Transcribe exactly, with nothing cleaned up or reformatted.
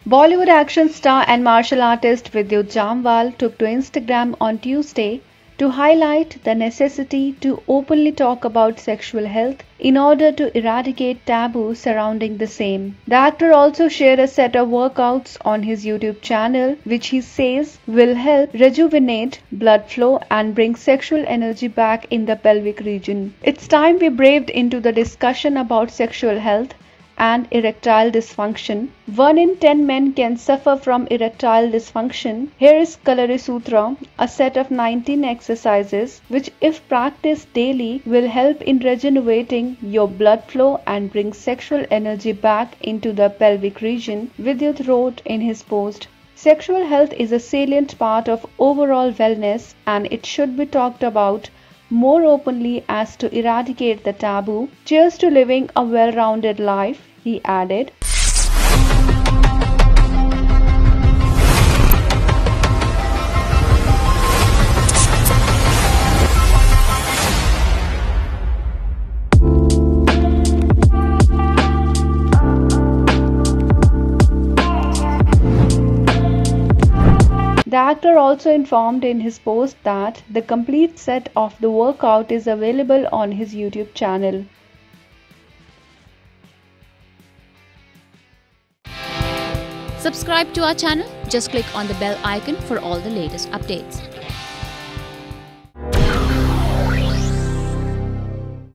Bollywood action star and martial artist Vidyut Jamwal took to Instagram on Tuesday to highlight the necessity to openly talk about sexual health in order to eradicate taboo surrounding the same. The actor also shared a set of workouts on his YouTube channel which he says will help rejuvenate blood flow and bring sexual energy back in the pelvic region. It's time we braved into the discussion about sexual health and erectile dysfunction. One in ten men can suffer from erectile dysfunction. Here is Kalari Sutra, a set of nineteen exercises which, if practiced daily, will help in regenerating your blood flow and bring sexual energy back into the pelvic region, Vidyut wrote in his post. Sexual health is a salient part of overall wellness and it should be talked about more openly as to eradicate the taboo. Cheers to living a well-rounded life, he added. The actor also informed in his post that the complete set of the workout is available on his YouTube channel. Subscribe to our channel. Just click on the bell icon for all the latest updates.